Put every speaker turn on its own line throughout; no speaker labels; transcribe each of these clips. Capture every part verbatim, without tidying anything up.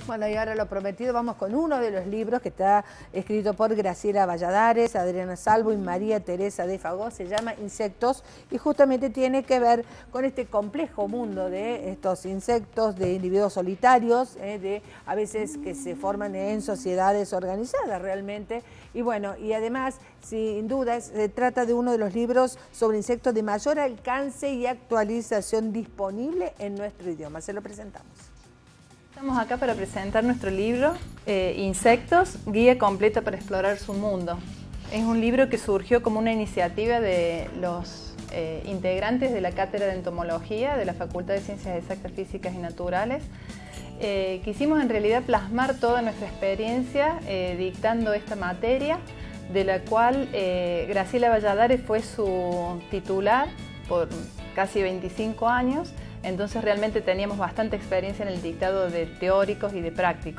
Bueno, y ahora lo prometido, vamos con uno de los libros que está escrito por Graciela Valladares, Adriana Salvo y María Teresa de Fagó. Se llama Insectos y justamente tiene que ver con este complejo mundo de estos insectos, de individuos solitarios, eh, de a veces que se forman en sociedades organizadas realmente. Y bueno, y además, sin duda, se trata de uno de los libros sobre insectos de mayor alcance y actualización disponible en nuestro idioma. Se lo presentamos.
Estamos acá para presentar nuestro libro, eh, Insectos, guía completa para explorar su mundo. Es un libro que surgió como una iniciativa de los eh, integrantes de la Cátedra de Entomología de la Facultad de Ciencias Exactas, Físicas y Naturales. Eh, quisimos en realidad plasmar toda nuestra experiencia eh, dictando esta materia, de la cual eh, Graciela Valladares fue su titular por casi veinticinco años. Entonces realmente teníamos bastante experiencia en el dictado de teóricos y de prácticos.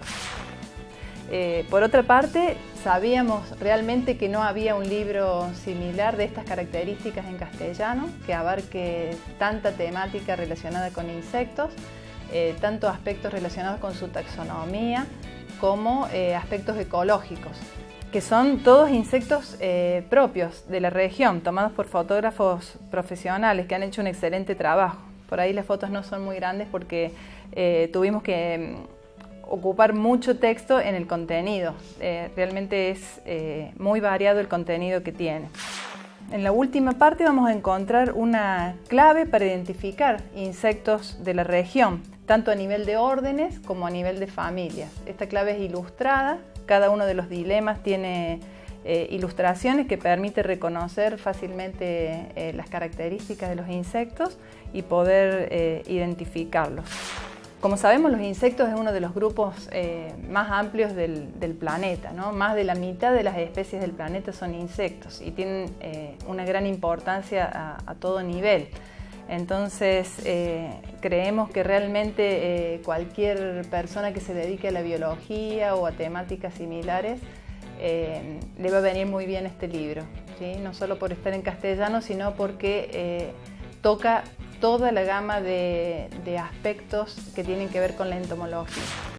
Eh, por otra parte, sabíamos realmente que no había un libro similar de estas características en castellano que abarque tanta temática relacionada con insectos, eh, tanto aspectos relacionados con su taxonomía como eh, aspectos ecológicos, que son todos insectos eh, propios de la región, tomados por fotógrafos profesionales que han hecho un excelente trabajo. Por ahí las fotos no son muy grandes porque eh, tuvimos que um, ocupar mucho texto en el contenido. Eh, realmente es eh, muy variado el contenido que tiene. En la última parte vamos a encontrar una clave para identificar insectos de la región, tanto a nivel de órdenes como a nivel de familias. Esta clave es ilustrada, cada uno de los dilemas tiene Eh, ilustraciones que permite reconocer fácilmente eh, las características de los insectos y poder eh, identificarlos. Como sabemos, los insectos es uno de los grupos eh, más amplios del, del planeta, ¿no? Más de la mitad de las especies del planeta son insectos y tienen eh, una gran importancia a, a todo nivel. Entonces, eh, creemos que realmente eh, cualquier persona que se dedique a la biología o a temáticas similares Eh, le va a venir muy bien este libro, ¿sí? No solo por estar en castellano, sino porque eh, toca toda la gama de, de aspectos que tienen que ver con la entomología.